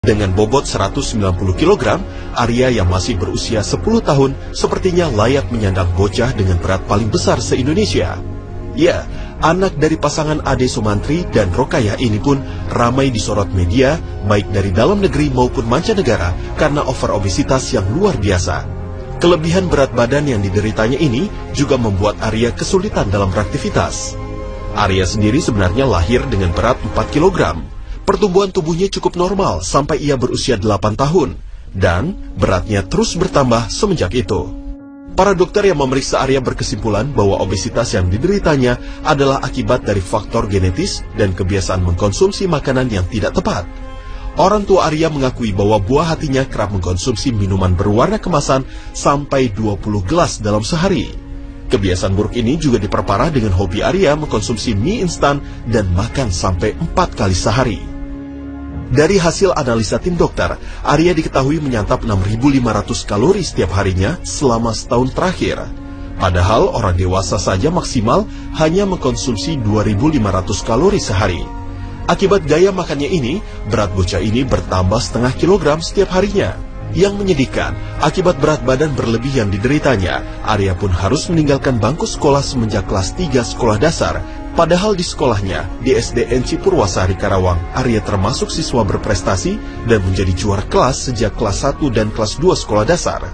Dengan bobot 190 kg, Arya yang masih berusia 10 tahun sepertinya layak menyandang bocah dengan berat paling besar se-Indonesia. Ya, anak dari pasangan Ade Sumantri dan Rokayah ini pun ramai disorot media, baik dari dalam negeri maupun mancanegara, karena over obesitas yang luar biasa. Kelebihan berat badan yang dideritanya ini juga membuat Arya kesulitan dalam beraktivitas. Arya sendiri sebenarnya lahir dengan berat 4 kg. Pertumbuhan tubuhnya cukup normal sampai ia berusia 8 tahun, dan beratnya terus bertambah semenjak itu. Para dokter yang memeriksa Arya berkesimpulan bahwa obesitas yang dideritanya adalah akibat dari faktor genetis dan kebiasaan mengkonsumsi makanan yang tidak tepat. Orang tua Arya mengakui bahwa buah hatinya kerap mengkonsumsi minuman berwarna kemasan sampai 20 gelas dalam sehari. Kebiasaan buruk ini juga diperparah dengan hobi Arya mengkonsumsi mie instan dan makan sampai 4 kali sehari. Dari hasil analisa tim dokter, Arya diketahui menyantap 6.500 kalori setiap harinya selama setahun terakhir. Padahal orang dewasa saja maksimal hanya mengkonsumsi 2.500 kalori sehari. Akibat gaya makannya ini, berat bocah ini bertambah setengah kilogram setiap harinya. Yang menyedihkan, akibat berat badan berlebih yang dideritanya, Arya pun harus meninggalkan bangku sekolah semenjak kelas 3 sekolah dasar. Padahal di sekolahnya, di SDN Cipurwasari Karawang, Arya termasuk siswa berprestasi dan menjadi juara kelas sejak kelas 1 dan kelas 2 sekolah dasar.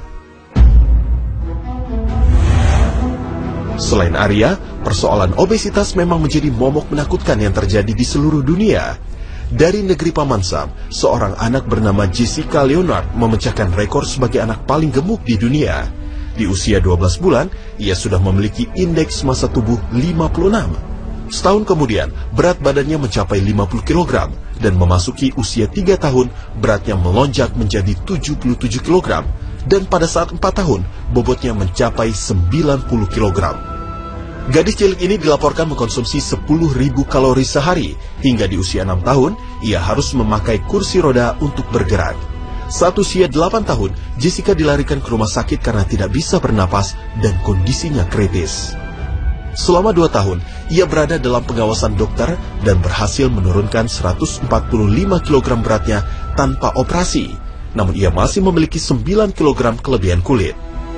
Selain Arya, persoalan obesitas memang menjadi momok menakutkan yang terjadi di seluruh dunia. Dari negeri Paman Sam, seorang anak bernama Jessica Leonard memecahkan rekor sebagai anak paling gemuk di dunia. Di usia 12 bulan, ia sudah memiliki indeks massa tubuh 56. Setahun kemudian, berat badannya mencapai 50 kg, dan memasuki usia 3 tahun, beratnya melonjak menjadi 77 kg, dan pada saat 4 tahun, bobotnya mencapai 90 kg. Gadis cilik ini dilaporkan mengkonsumsi 10.000 kalori sehari, hingga di usia 6 tahun, ia harus memakai kursi roda untuk bergerak. Saat usia 8 tahun, Jessica dilarikan ke rumah sakit karena tidak bisa bernapas dan kondisinya kritis. Selama 2 tahun, ia berada dalam pengawasan dokter dan berhasil menurunkan 145 kg beratnya tanpa operasi. Namun ia masih memiliki 9 kg kelebihan kulit.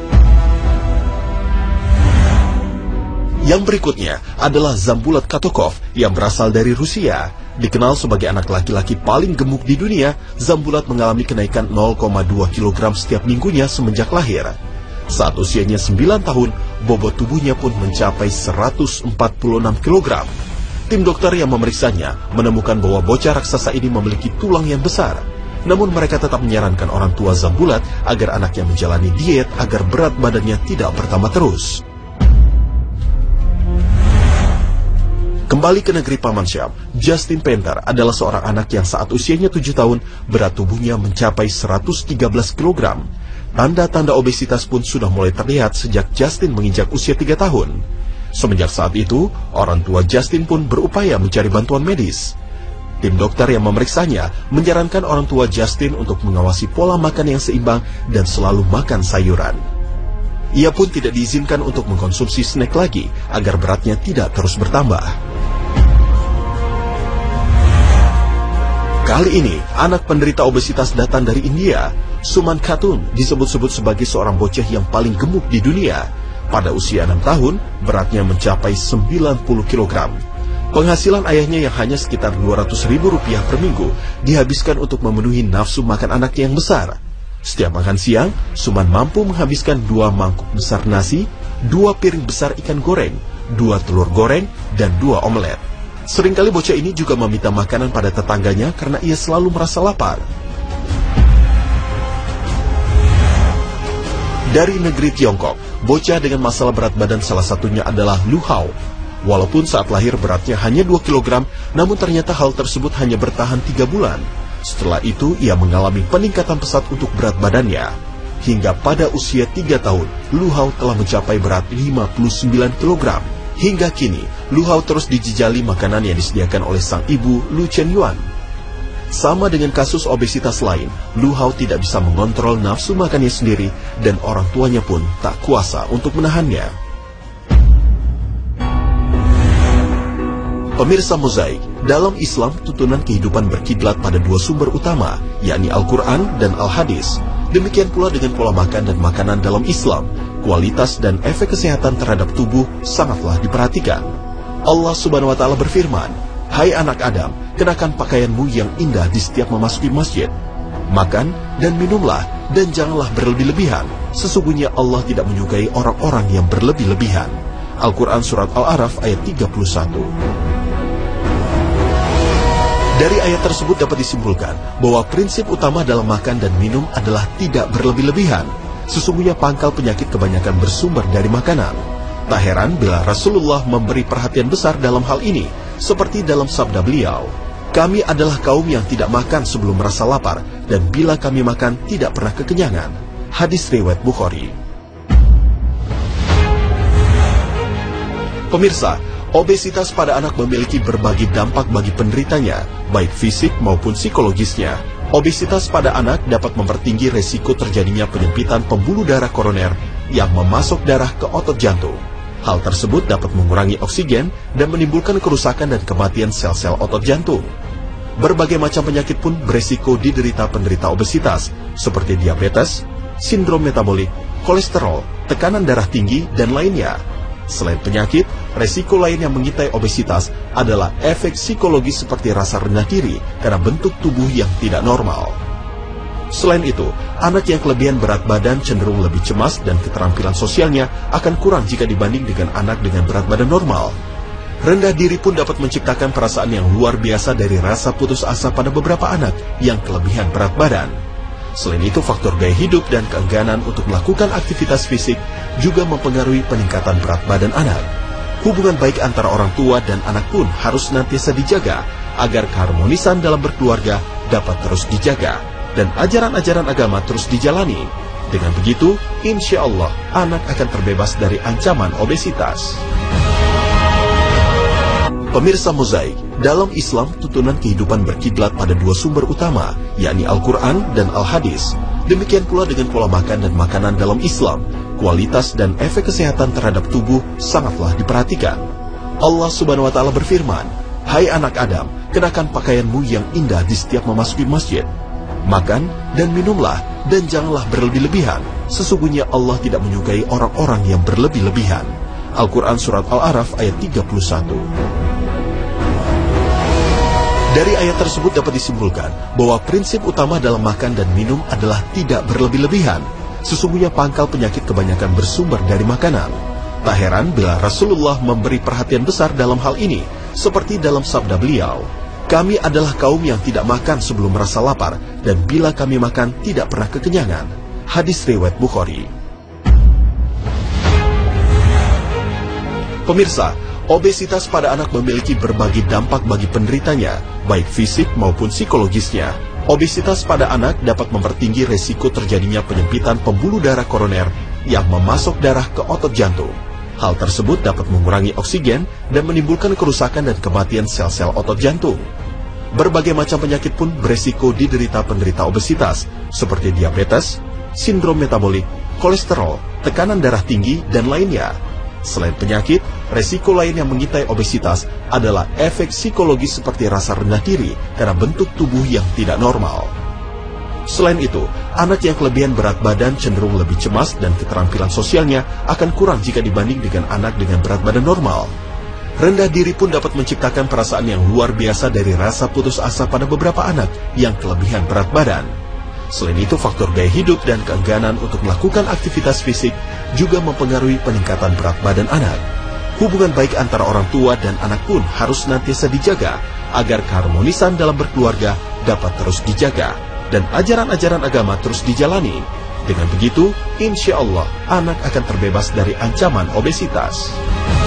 Yang berikutnya adalah Zambulat Katokov yang berasal dari Rusia. Dikenal sebagai anak laki-laki paling gemuk di dunia, Zambulat mengalami kenaikan 0,2 kg setiap minggunya semenjak lahir. Saat usianya 9 tahun, bobot tubuhnya pun mencapai 146 kg. Tim dokter yang memeriksanya menemukan bahwa bocah raksasa ini memiliki tulang yang besar. Namun mereka tetap menyarankan orang tua Zambulat agar anaknya menjalani diet agar berat badannya tidak bertambah terus. Kembali ke negeri Paman Syam, Justin Painter adalah seorang anak yang saat usianya 7 tahun, berat tubuhnya mencapai 113 kg. Tanda-tanda obesitas pun sudah mulai terlihat sejak Justin menginjak usia 3 tahun. Semenjak saat itu, orang tua Justin pun berupaya mencari bantuan medis. Tim dokter yang memeriksanya menyarankan orang tua Justin untuk mengawasi pola makan yang seimbang dan selalu makan sayuran. Ia pun tidak diizinkan untuk mengkonsumsi snack lagi agar beratnya tidak terus bertambah. Kali ini, anak penderita obesitas datang dari India. Suman Khatun disebut-sebut sebagai seorang bocah yang paling gemuk di dunia. Pada usia 6 tahun, beratnya mencapai 90 kg. Penghasilan ayahnya yang hanya sekitar Rp200.000 per minggu dihabiskan untuk memenuhi nafsu makan anaknya yang besar. Setiap makan siang, Suman mampu menghabiskan 2 mangkuk besar nasi, 2 piring besar ikan goreng, 2 telur goreng, dan 2 omelet. Seringkali bocah ini juga meminta makanan pada tetangganya karena ia selalu merasa lapar. Dari negeri Tiongkok, bocah dengan masalah berat badan salah satunya adalah Lu Hao. Walaupun saat lahir beratnya hanya 2 kg, namun ternyata hal tersebut hanya bertahan 3 bulan. Setelah itu, ia mengalami peningkatan pesat untuk berat badannya. Hingga pada usia 3 tahun, Lu Hao telah mencapai berat 59 kg. Hingga kini, Lu Hao terus dijejali makanan yang disediakan oleh sang ibu, Lu Chen Yuan. Sama dengan kasus obesitas lain, Lu Hao tidak bisa mengontrol nafsu makannya sendiri dan orang tuanya pun tak kuasa untuk menahannya. Pemirsa Mozaik, Dalam Islam, tuntunan kehidupan berkiblat pada dua sumber utama, yakni Al-Quran dan Al-Hadis. Demikian pula dengan pola makan dan makanan dalam Islam. Kualitas dan efek kesehatan terhadap tubuh sangatlah diperhatikan. Allah Subhanahu wa Ta'ala berfirman, "Hai anak Adam, kenakan pakaianmu yang indah di setiap memasuki masjid. Makan dan minumlah, dan janganlah berlebih-lebihan. Sesungguhnya Allah tidak menyukai orang-orang yang berlebih-lebihan." Al-Quran Surat Al-A'raf ayat 31. Dari ayat tersebut dapat disimpulkan bahwa prinsip utama dalam makan dan minum adalah tidak berlebih-lebihan. Sesungguhnya pangkal penyakit kebanyakan bersumber dari makanan. Tak heran bila Rasulullah memberi perhatian besar dalam hal ini, seperti dalam sabda beliau, "Kami adalah kaum yang tidak makan sebelum merasa lapar, dan bila kami makan tidak pernah kekenyangan." Hadis riwayat Bukhari. Pemirsa, obesitas pada anak memiliki berbagai dampak bagi penderitanya, baik fisik maupun psikologisnya. Obesitas pada anak dapat mempertinggi resiko terjadinya penyempitan pembuluh darah koroner yang memasok darah ke otot jantung. Hal tersebut dapat mengurangi oksigen dan menimbulkan kerusakan dan kematian sel-sel otot jantung. Berbagai macam penyakit pun beresiko diderita penderita obesitas, seperti diabetes, sindrom metabolik, kolesterol, tekanan darah tinggi, dan lainnya. Selain penyakit, resiko lain yang mengintai obesitas adalah efek psikologis seperti rasa rendah diri karena bentuk tubuh yang tidak normal. Selain itu, anak yang kelebihan berat badan cenderung lebih cemas dan keterampilan sosialnya akan kurang jika dibanding dengan anak dengan berat badan normal. Rendah diri pun dapat menciptakan perasaan yang luar biasa dari rasa putus asa pada beberapa anak yang kelebihan berat badan. Selain itu, faktor gaya hidup dan keengganan untuk melakukan aktivitas fisik juga mempengaruhi peningkatan berat badan anak. Hubungan baik antara orang tua dan anak pun harus senantiasa dijaga agar keharmonisan dalam berkeluarga dapat terus dijaga dan ajaran-ajaran agama terus dijalani. Dengan begitu, insya Allah anak akan terbebas dari ancaman obesitas. Pemirsa Mozaik, dalam Islam tuntunan kehidupan berkiblat pada dua sumber utama, yakni Al-Quran dan Al-Hadis. Demikian pula dengan pola makan dan makanan dalam Islam. Kualitas dan efek kesehatan terhadap tubuh sangatlah diperhatikan. Allah Subhanahu wa Ta'ala berfirman, "Hai anak Adam, kenakan pakaianmu yang indah di setiap memasuki masjid. Makan dan minumlah, dan janganlah berlebih-lebihan. Sesungguhnya Allah tidak menyukai orang-orang yang berlebih-lebihan." Al-Quran Surat Al-A'raf ayat 31. Dari ayat tersebut dapat disimpulkan bahwa prinsip utama dalam makan dan minum adalah tidak berlebih-lebihan. Sesungguhnya pangkal penyakit kebanyakan bersumber dari makanan. Tak heran bila Rasulullah memberi perhatian besar dalam hal ini, seperti dalam sabda beliau, "Kami adalah kaum yang tidak makan sebelum merasa lapar, dan bila kami makan tidak pernah kekenyangan." Hadis riwayat Bukhari. Pemirsa, obesitas pada anak memiliki berbagai dampak bagi penderitanya, baik fisik maupun psikologisnya. Obesitas pada anak dapat mempertinggi resiko terjadinya penyempitan pembuluh darah koroner yang memasok darah ke otot jantung. Hal tersebut dapat mengurangi oksigen dan menimbulkan kerusakan dan kematian sel-sel otot jantung. Berbagai macam penyakit pun beresiko diderita penderita obesitas, seperti diabetes, sindrom metabolik, kolesterol, tekanan darah tinggi, dan lainnya. Selain penyakit, resiko lain yang mengintai obesitas adalah efek psikologis seperti rasa rendah diri karena bentuk tubuh yang tidak normal. Selain itu, anak yang kelebihan berat badan cenderung lebih cemas dan keterampilan sosialnya akan kurang jika dibanding dengan anak dengan berat badan normal. Rendah diri pun dapat menciptakan perasaan yang luar biasa dari rasa putus asa pada beberapa anak yang kelebihan berat badan. Selain itu, faktor gaya hidup dan keengganan untuk melakukan aktivitas fisik juga mempengaruhi peningkatan berat badan anak. Hubungan baik antara orang tua dan anak pun harus senantiasa dijaga agar keharmonisan dalam berkeluarga dapat terus dijaga dan ajaran-ajaran agama terus dijalani. Dengan begitu, insya Allah anak akan terbebas dari ancaman obesitas.